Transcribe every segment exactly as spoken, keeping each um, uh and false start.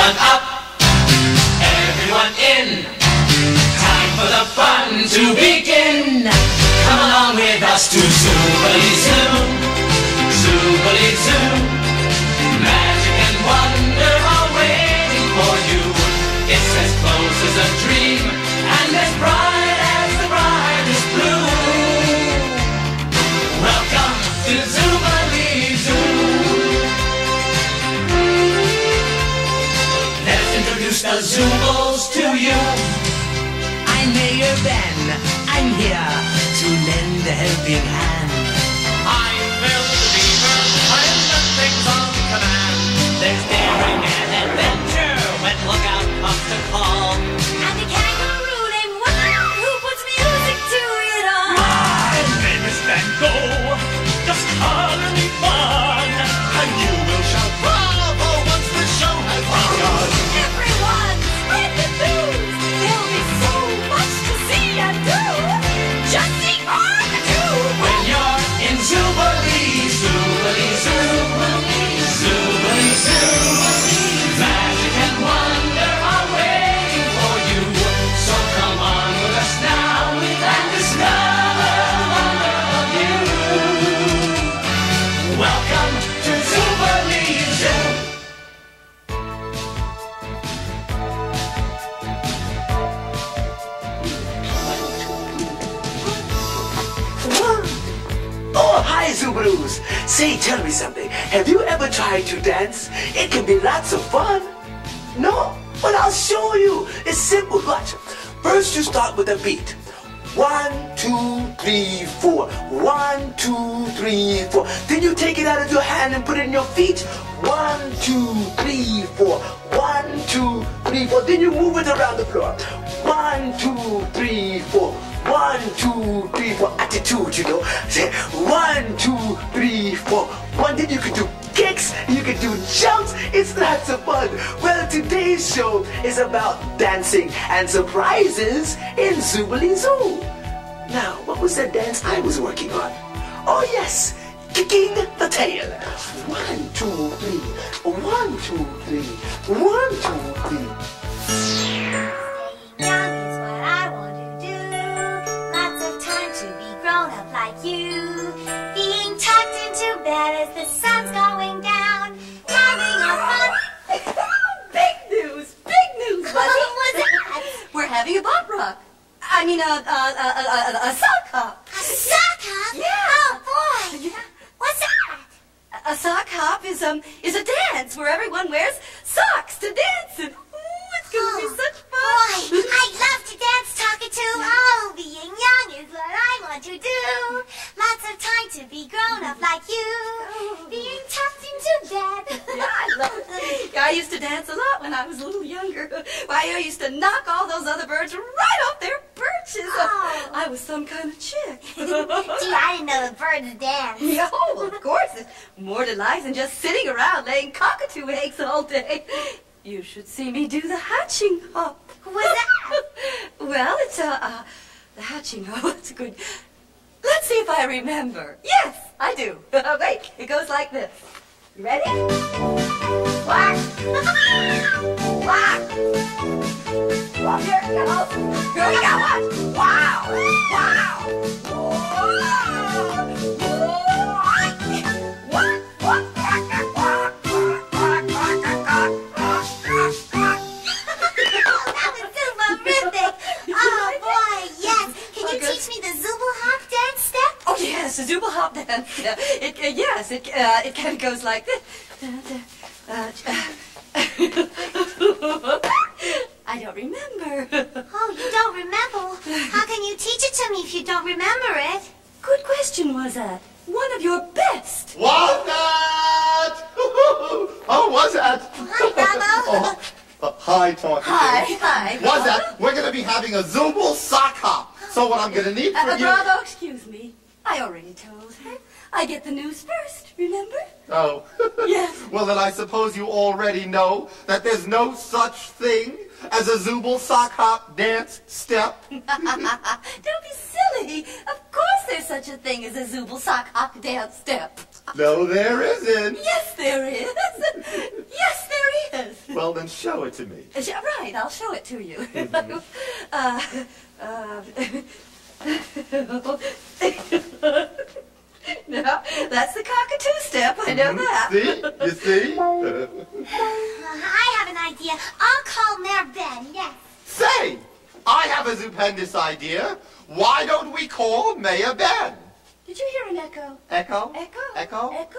Everyone up, everyone in. Time for the fun to begin. Come along with us to Zoobilee Zoo, Zoobilee Zoo. Magic and wonder are waiting for you. It's as close as a dream and as bright as the brightest blue. Welcome to Zoobilee Zoo. Let's introduce the Zoobals to you. I'm Mayor Ben. I'm here to lend a helping hand. I'm Bill the Beaver. I'm the things on command. There's daring and adventure when lookout comes to call. And the kangaroo named Wow, who puts music to it all. My name is Bango. Just color me fun, and you will shout bravo once the show has begun. Everyone, spread the news. There'll be so much to see and do. Just sing on the tube. When you're in Zoobilee, Zoobilee Zoo, Zoobilee Zoo, magic and wonder are waiting for you. So come on with us now and discover the wonder of you. Welcome to Zoobilee Zoo. Oh, hi, Zoobaloos. Say, tell me something. Have you ever tried to dance? It can be lots of fun. No? Well, I'll show you. It's simple. Watch. First, you start with a beat. One, two, three, four. One, two, three, four. Then you take it out of your hand and put it in your feet. One, two, three, four. One, two, three, four. Then you move it around the floor. One, two, three, four. One, two, three, four. Attitude, you know. Say one, two, three, four. One, then you can do kicks, you can do jumps. It's lots of fun. Well, today's show is about dancing and surprises in Zoobilee Zoo. Now, what was that dance I was working on? Oh, yes, kicking the tail. One, two, three. One, two, three. One, two, three. Young is what I want to do. Lots of time to be grown up like you. Being tucked into bed as the sun's going down. Having a fun. Big news! Big news, What buddy! was that? We're having a bop rock. I mean, a, a, a, a, a, a sock hop. A sock hop? Yeah. Oh, boy. Yeah. What's that? A, a sock hop is um is a dance where everyone wears socks to dance, and ooh, it's gonna be such fun. Boy, I'd love to dance, Talkatoo. Oh, being young is what I want to do. Lots of time to be grown up like you. Being tucked into bed. Yeah, I love it. Yeah, I used to dance a lot when I was a little younger. Why, I used to knock all those other birds right off their perches. Oh. I was some kind of chick. Gee, I didn't know the birds dance. Yeah, oh, of course. It's more to life than just sitting around laying cockatoo eggs all day. You should see me do the hatching hop. What's that? Well, it's a, uh, the hatching hop. That's good. Let's see if I remember. Yes, I do. Wait, it goes like this. You ready? Quack. Quack. Well, here it goes. Here we go. Watch. Wow. Wow. Whoa. What? What? Quack, quack, quack, quack, quack, quack, quack. That was super terrific. Oh, boy, yes. Can you Okay. teach me the Zooble Hop dance step? Oh yes, the Zooble Hop dance. Yeah, it uh, yes, it uh, it kind of goes like this. Uh, uh, I don't remember. Oh, you don't remember? How can you teach it to me if you don't remember it? Good question, was that? One of your best. Was that? Oh, was that? Hi, Bravo. Oh, uh, hi, Talkie. Hi, hi. Was that? We're going to be having a Zooble sock hop. So what I'm going to need Uh, from uh, you... Bravo, excuse me. I already told her. I get the news first, remember? Oh. Yes. Well, then I suppose you already know that there's no such thing as a Zooble sock hop dance step. Don't be silly. Of course there's such a thing as a Zooble sock hop dance step. No, there isn't. Yes, there is. Yes, there is. Well, Well, then show it to me. Uh, sh- Right, I'll show it to you. uh, uh, no, that's the cockatoo step. I know that. See? You see? Uh, I have an idea. I'll call Mayor Ben, yes. Say, I have a stupendous idea. Why don't we call Mayor Ben? Did you hear an echo? Echo? Echo? Echo? Echo?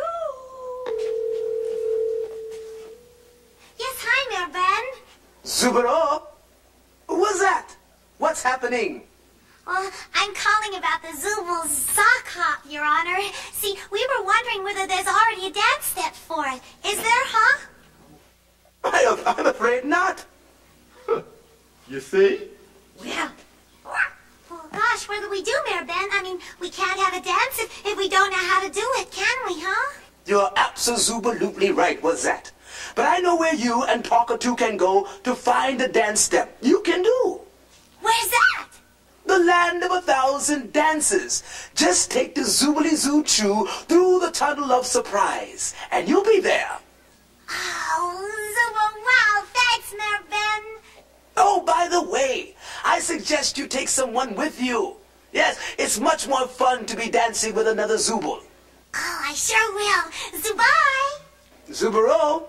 Yes, hi, Mayor Ben. Zubero? What's that? What's happening? Well, I'm calling about the Zubul's sock hop, Your Honor. See, we were wondering whether there's already a dance step for it. Is there, huh? I, I'm afraid not. You see? Well, well, gosh, what do we do, Mayor Ben? I mean, we can't have a dance if, if we don't know how to do it, can we, huh? You're absolutely right, what's that? But I know where you and Talkatoo can go to find a dance step you can do. Where's that? The land of a thousand dances. Just take the Zoobly Zoo Choo through the tunnel of surprise, and you'll be there. Oh, Zubul, wow, thanks, Mayor Ben. Oh, by the way, I suggest you take someone with you. Yes, it's much more fun to be dancing with another Zubul. Oh, I sure will. Zubai! Zubero?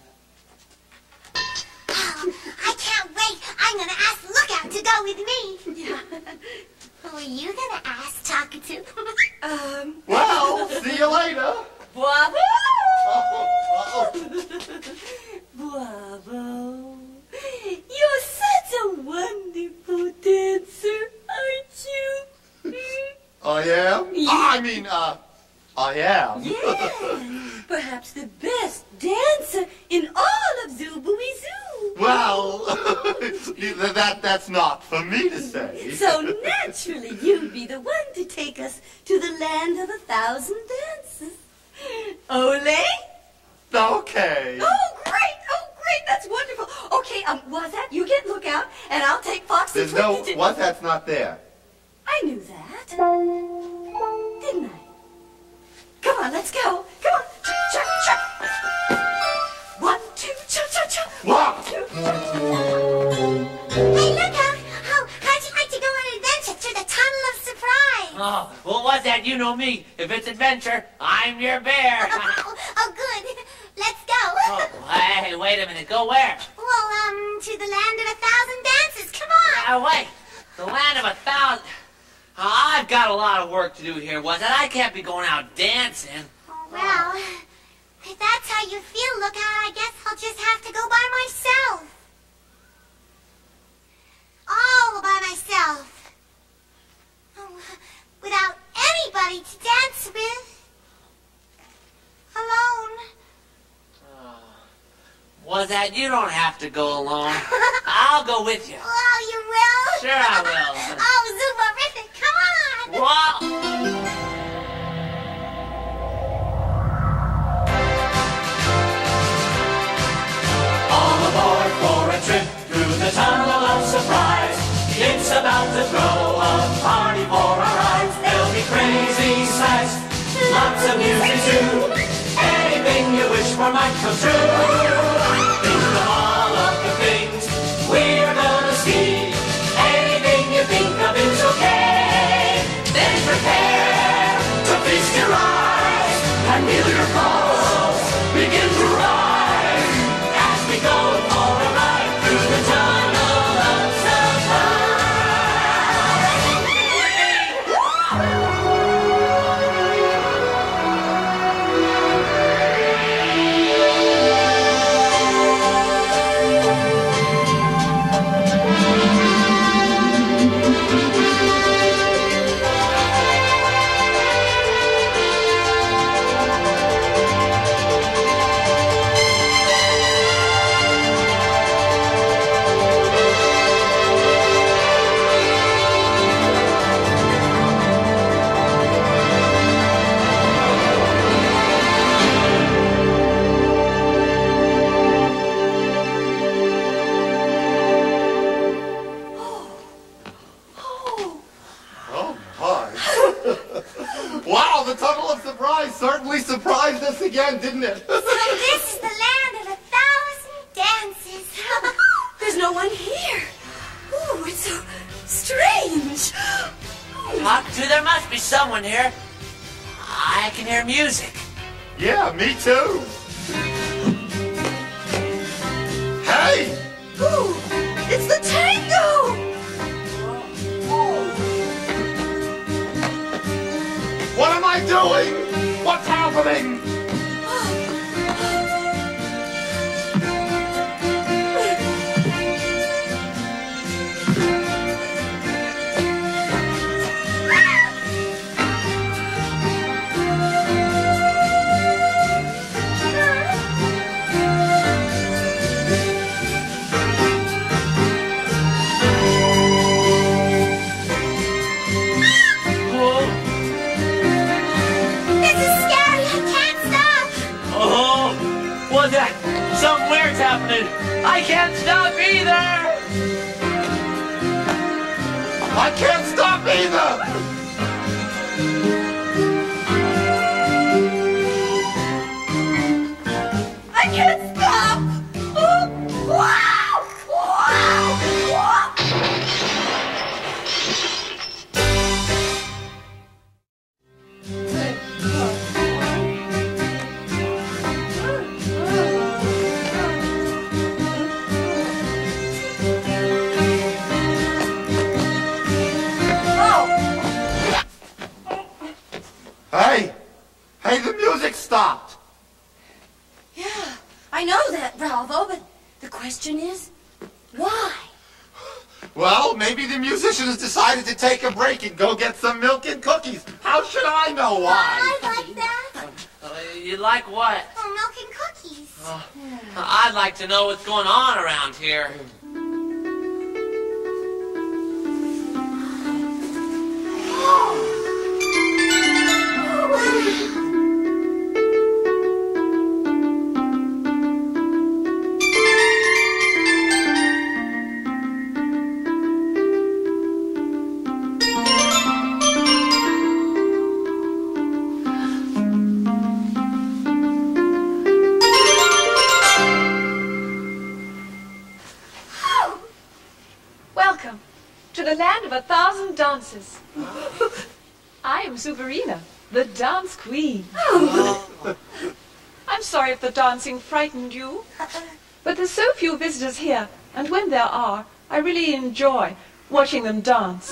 Oh, I can't wait. I'm gonna ask Lookout to go with me. Yeah. Oh, are you gonna ask Talkatoo? Um, Well, see you later. Bravo! Uh-oh, uh-oh. Bravo! You're such a wonderful dancer, aren't you? I am? Yeah. I mean, uh, I am. Yeah, perhaps the best dancer in all of Zoobly Zoo. Well, that that's not for me to say. So naturally, you'd be the one to take us to the land of a thousand dances. Ole? Okay. Oh, great! Oh, great! That's wonderful. Okay, um, was that? You get Lookout, and I'll take Foxy. There's no Twinkie to- what? That's not there. I knew that, didn't I? Come on, let's go. Come on. Cha cha cha. One, two, cha cha cha. Wow. Two. Hey, Lookout! Oh, how'd you like to go on an adventure through the tunnel of surprise? Oh, well, what's that? You know me. If it's adventure, I'm your bear. oh, oh, good. Let's go. Oh, hey, wait a minute. Go where? Well, um, to the land of a thousand dances. Come on. Uh, wait. The land of a thousand. Uh, I've got a lot of work to do here, was it? I can't be going out dancing. Oh, well, if that's how you feel, Lookout, I guess I'll just have to go by myself. All by myself. Oh, without anybody to dance with. Alone. Was that? You don't have to go alone. I'll go with you. Oh, you will? Sure I will. Oh, Zuberific, come on. Whoa. All aboard for a trip through the tunnel of surprise. It's about to throw a party for our eyes. There'll be crazy sights, lots of music too. Anything you wish for might come true. Think of all of the things we're gonna see. Anything you think of is okay. Then prepare to feast your eyes and feel your pulse begin to rise as we go for a ride through the tunnel of surprise. Oh my! Wow, the tunnel of surprise certainly surprised us again, didn't it? So this is the land of a thousand dances. someone here. I can hear music. Yeah, me too. Hey! Ooh, it's the tango! What am I doing? What's happening? Something weird's happening. I can't stop either. I can't stop either. I can't stop! Oh, wow! Wow! Wow! Hey! Hey, the music stopped! Yeah, I know that, Bravo, but the question is, why? Well, maybe the musicians decided to take a break and go get some milk and cookies. How should I know why? I like that. Uh, you like what? Oh, milk and cookies. Uh, I'd like to know what's going on around here. Welcome to the land of a thousand dances. I am Zuberina, the dance queen. I'm sorry if the dancing frightened you, but there's so few visitors here, and when there are, I really enjoy watching them dance.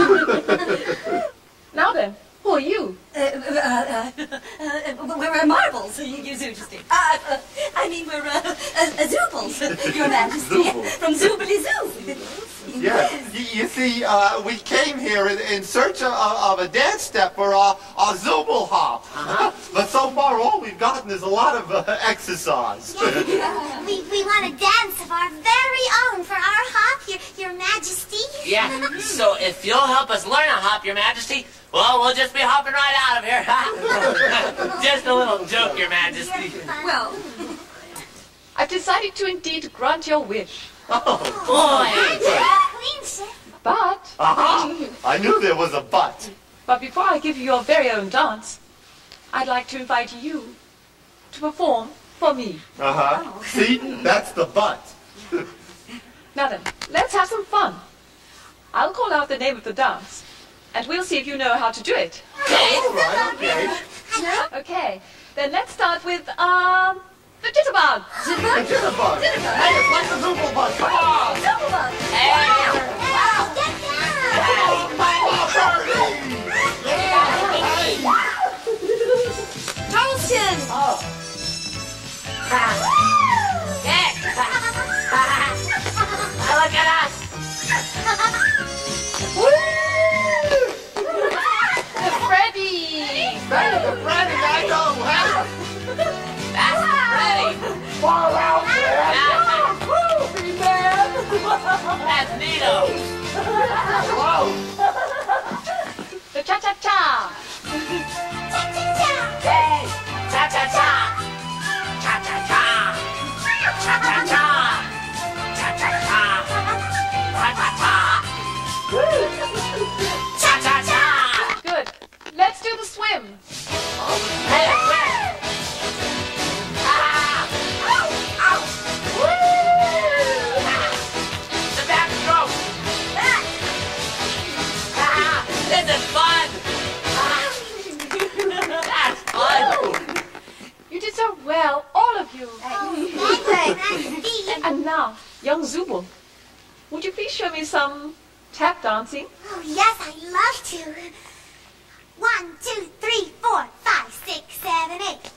Now then, who are you? Uh, uh, uh, uh, we're uh, marbles, Your Majesty. Uh, uh, I mean, we're uh, uh, Zoobles, Your Majesty. Zoobles. From Zoobly Zoo. Yeah, you, you see, uh, we came here in, in search of, of a dance step for our, our Zooble hop. Uh-huh. But so far, all we've gotten is a lot of uh, exercise. we we want a dance of our very own for our hop, Your, Your Majesty. Yeah, so if you'll help us learn a hop, Your Majesty, well, we'll just be hopping right out of here. Just a little joke, Your Majesty. Well, I've decided to indeed grant your wish. Oh, boy. Queenship. But, Aha! I knew there was a but. but before I give you your very own dance, I'd like to invite you to perform for me. Uh-huh. See? That's the but. Now then, let's have some fun. I'll call out the name of the dance, and we'll see if you know how to do it. All right, okay. Okay, then let's start with, um, the jitterbug. The jitterbug. Hey, it's like the Zooble bug. Come on. Zooble. Hey. Wow, get down. Oh, Birdie. Charleston. Oh. Hey. Look at us. The Freddy. That's the Freddy, I know. Hey. That's Freddy. Fall out there. That's Nito. Whoa. The cha-cha-cha. Hey. Cha-cha-cha. Cha-cha-cha. Cha-cha-cha. Cha-cha-cha. Cha-cha-cha. Cha-cha-cha. Good. Let's do the swim. Hey, quick. Ah. Ow. Ow. Woo. The backstroke. Ah. This is fun. now, young Zubul, would you please show me some tap dancing? Oh, yes, I'd love to. One, two, three, four, five, six, seven, eight.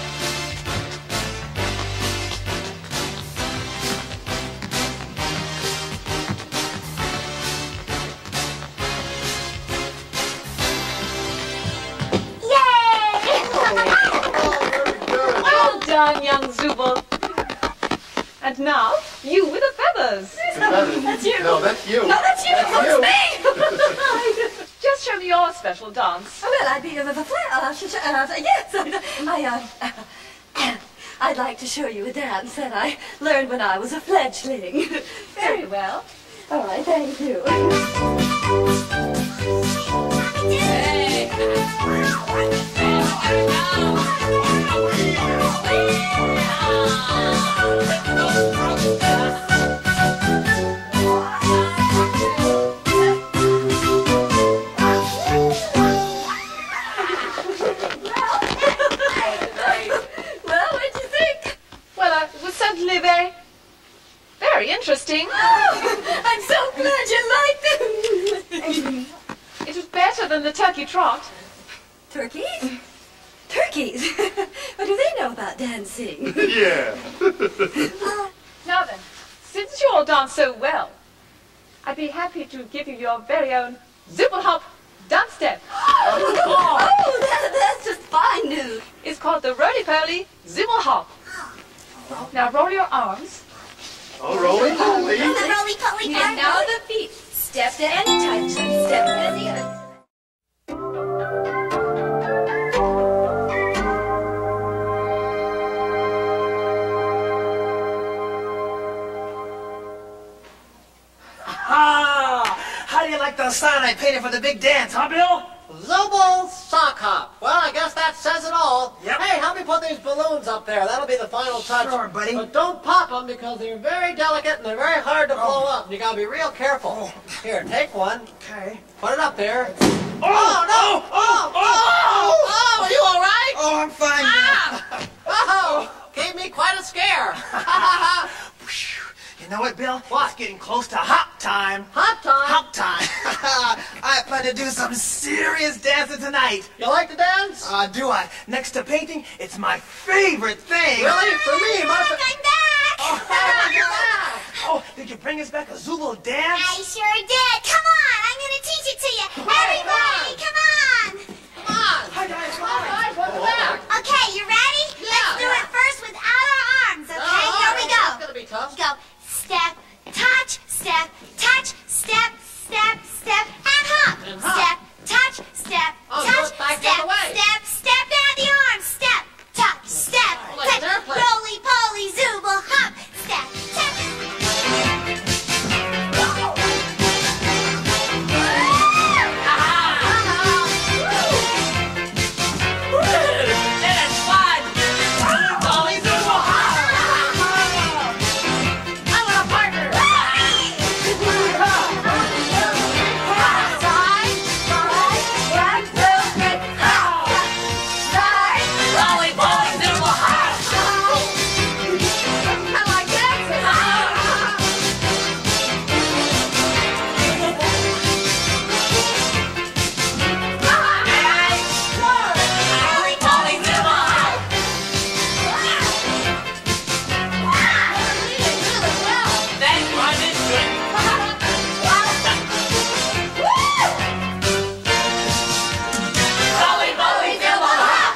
Well done, young Zubul. And now, you with the feathers. That's you. No, that's you. No, that's you. That's That's you. me. Just show me your special dance. Oh, well, I'd be uh, the fla- uh, sh- sh- uh, yes, I, uh, I'd like to show you a dance that I learned when I was a fledgling. Very well. All right, thank you. Well, what'd you think? Well, uh, it was certainly very, very interesting. I'm so glad you liked it. It was better than the turkey trot. Turkeys? Turkeys? What do they know about dancing? Yeah. Now then, since you all dance so well, I'd be happy to give you your very own Zubul Hop dance step. Oh, that, that's just fine news. It's called the roly-poly Zubul Hop. Now roll your arms. Oh, rolling, rolling. The roly-poly And now the feet. Step to any touch. Step to the other. Ah! How do you like the sign I painted for the big dance, huh, Bill? Zubul Sock Hop. Well, I guess that says it all. Yep. Hey, help me put these balloons up there. That'll be the final touch. Sure, buddy. But don't pop them because they're very delicate and they're very hard to blow up. You gotta be real careful. Here, take one. Okay. Put it up there. Oh, no! Oh, oh, oh, Oh, are you all right? oh, I'm fine. Ah! Oh, gave me quite a scare. You know what, Bill? What? It's getting close to hop time. Hot time. Hop time. I plan to do some serious dancing tonight. You like to dance? Uh, do I? Next to painting, it's my favorite thing. Really? For me, my fa- I'm back! Oh, did you bring us back a Zubul dance? I sure did. Come on, I'm going to teach it to you. Everybody, come on. Come on. Hi, guys. All right, welcome back. Okay, you ready? Let's do it first without our arms, okay? Oh, Here we go. That's gonna be tough. Go step, touch, step, touch, step, step, step, and hop. And hop. Step, touch, step, Oh, touch, look back the step, other way. step, step, down the arms. Step, touch, step, Oh, like touch, an airplane. roly poly Zubul hop. Step, step. That's fun! Polly Zubul Hop! I want a partner! Polly, Polly Zubul Hop! I like dancing. Polly, Polly Zubul Hop! That's my district! Polly, Polly Zubul Hop!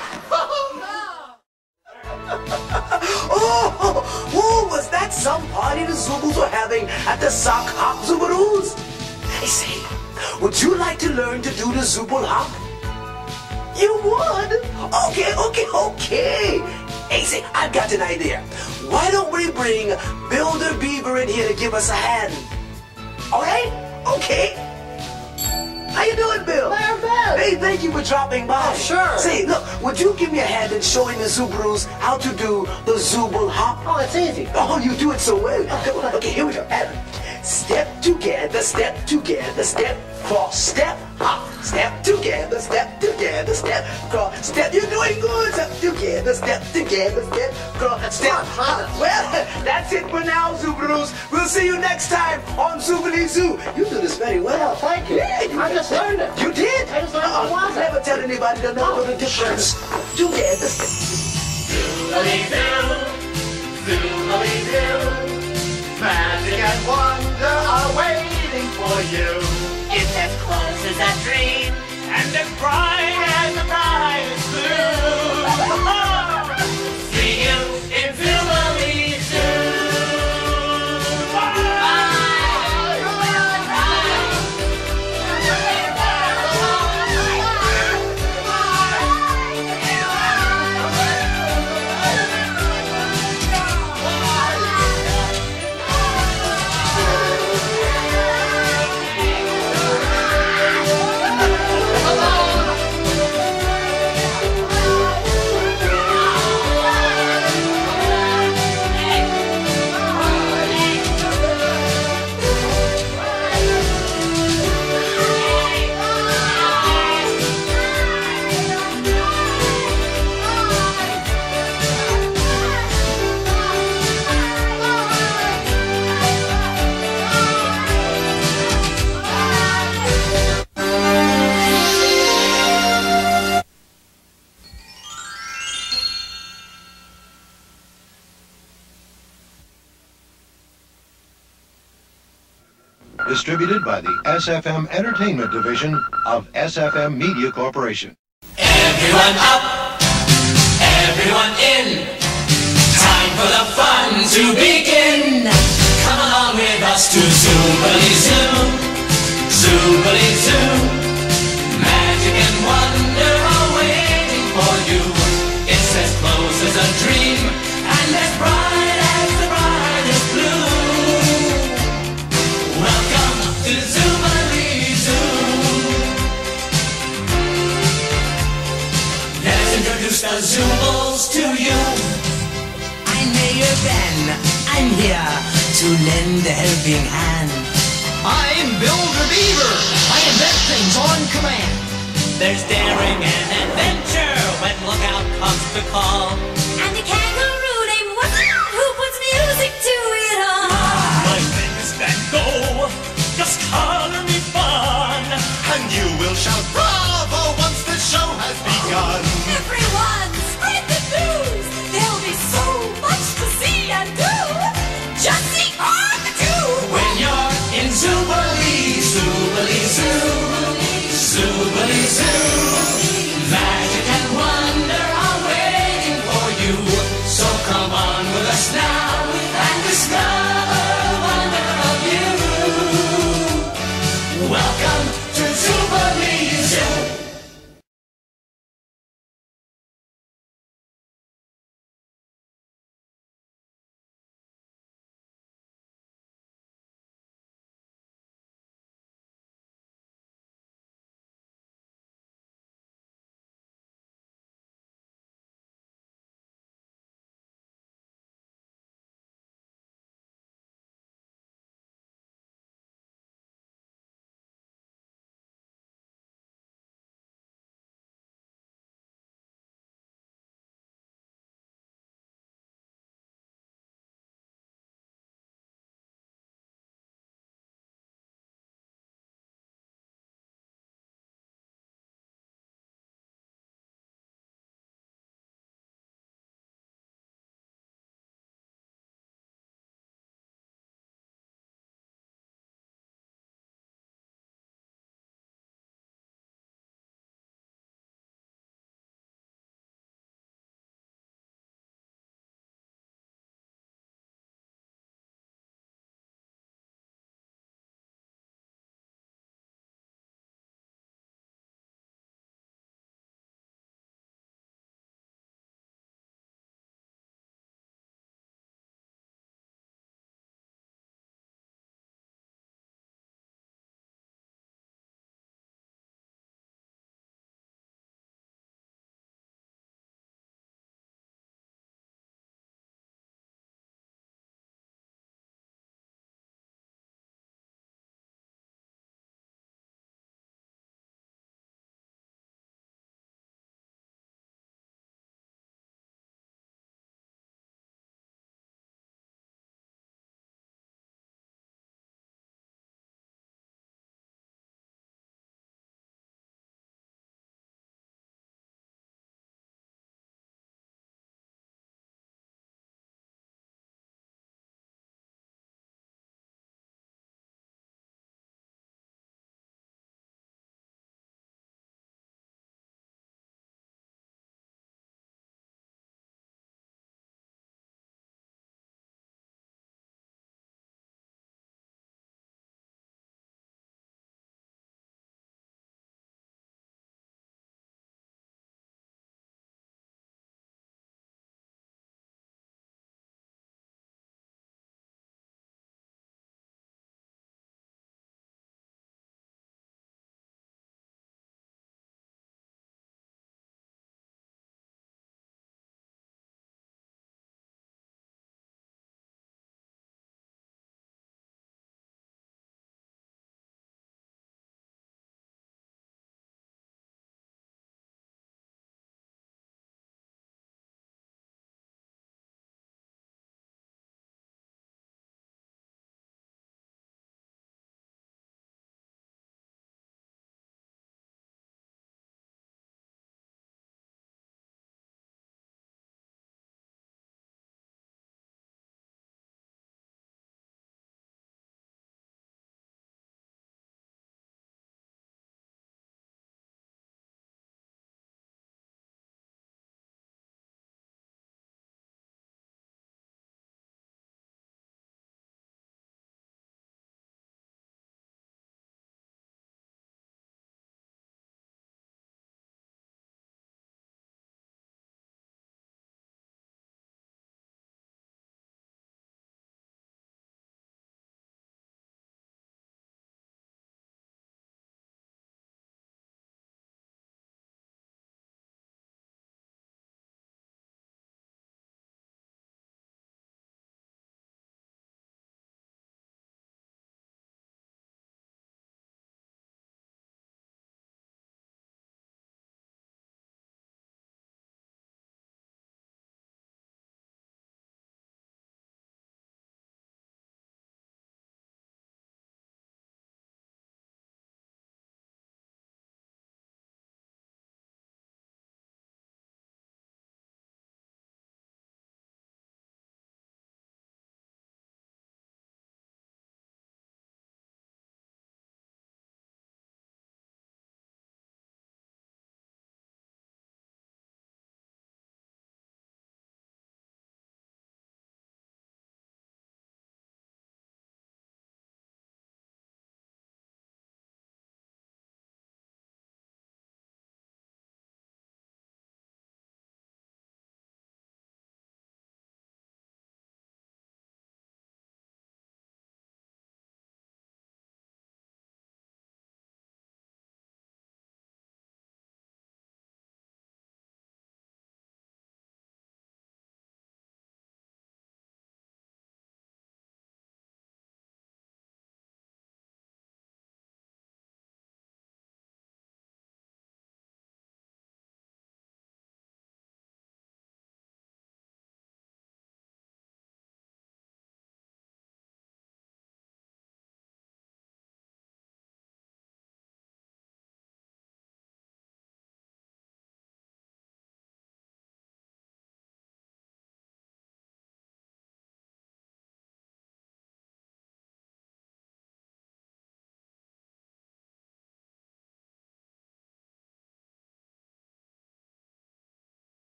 Oh, oh, was that some party the Zubuls were having at the Sock Hop Zubaroos? Hey, say, would you like to learn to do the Zubul Hop? You would? Okay, okay, okay. Hey, say, I've got an idea. Why don't we bring Builder Beaver in here to give us a hand? All right? Okay. How you doing, Bill? Not bad. Hey, thank you for dropping by. Oh, sure. Say, look, would you give me a hand in showing the Zubaroos how to do the Zubul Hop? Oh, it's easy. Oh, you do it so well. Okay, okay, here we go. Adam. Step together, step together, step, cross, step, hop. Step together, step together, step, cross, step. You're doing good. Step together, step together, step, cross, step, hop. Well, that's it But now, Subarus, we'll see you next time on Zubali Zoo. You do this very well. Thank you. Yeah, you I just learned it. You did? I just learned uh, what was it. Never tell anybody to know the difference. You did. Zoobly-doo, zoobly-doo, magic and wonder are waiting for you. It's as close as a dream, and as bright as the brightest blue. See you in Zubali Zoo. Distributed by the S F M Entertainment Division of S F M Media Corporation. Everyone up, everyone in. Time for the fun to begin. Come along with us to Zubali Zoo, Zubali Zoo. Magic and wonder are waiting for you. It's as close as a dream, and as bright as the brightest blue. Welcome to Zubali Zoo. Let us introduce the Zoobles to you. I'm Mayor Ben. I'm here to lend a helping hand. I'm Builder Beaver. I invent things on command. There's daring and adventure when lookout comes to call.